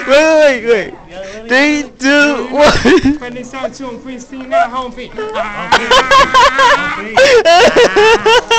Wait. 3, 2, 1. When they start to increase, see now, home feet.